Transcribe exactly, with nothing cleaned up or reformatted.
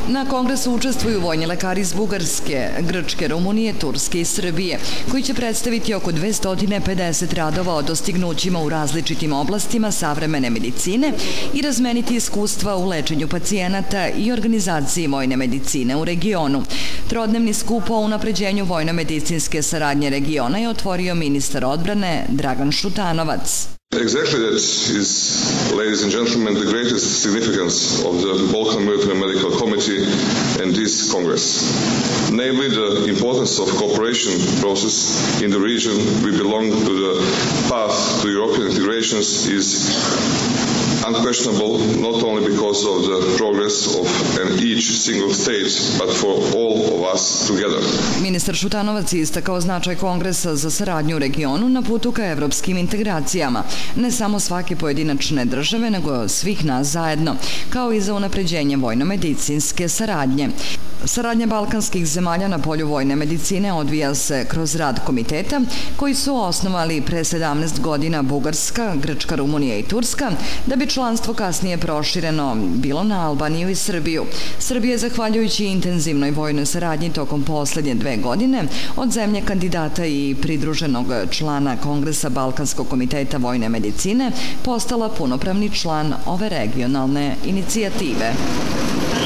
Na kongresu učestvuju vojni lekari iz Bugarske, Grčke, Rumunije, Turske i Srbije, koji će predstaviti oko dvesta pedeset radova o dostignućima u različitim oblastima savremene medicine i razmeniti iskustva u lečenju pacijenata i organizaciji vojne medicine u regionu. Trodnevni skup o unapređenju vojno-medicinske saradnje regiona je otvorio ministar odbrane Dragan Šutanovac. Exactly that is, ladies and gentlemen, the greatest significance of the Balkan Military Medical Committee and this Congress. Namely, the importance of cooperation process in the region we belong to the path to European integrations is unquestionable, not only because of the progress of an each single state, but for all of us together. Ministar Šutanovac je istakao značaj Kongresa za saradnju u regionu na putu ka evropskim integracijama, ne samo svake pojedinačne države, nego svih nas zajedno, kao i za unapređenje vojno-medicinske saradnje. Saradnja balkanskih zemalja na polju vojne medicine odvija se kroz rad komiteta koji su osnovali pre sedamnaest godina Bugarska, Grčka, Rumunija i Turska, da bi članstvo kasnije prošireno bilo na Albaniju i Srbiju. Srbija je, zahvaljujući intenzivnoj vojnoj saradnji tokom poslednje dve godine, od zemlje kandidata i pridruženog člana Kongresa Balkanskog komiteta vojne medicine postala punopravni član ove regionalne inicijative.